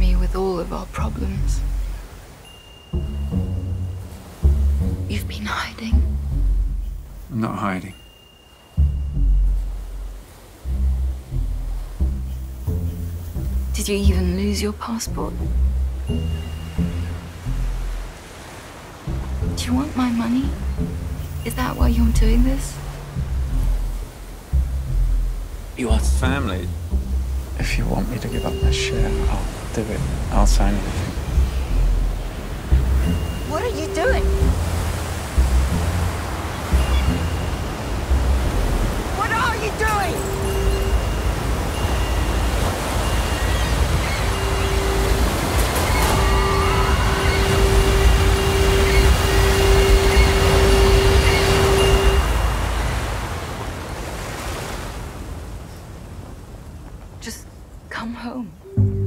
me with all of our problems. You've been hiding. I'm not hiding. Did you even lose your passport? Do you want my money? Is that why you're doing this? You are family. If you want me to give up my share, I'll do it. I'll sign anything. What are you doing? What are you doing? Just come home.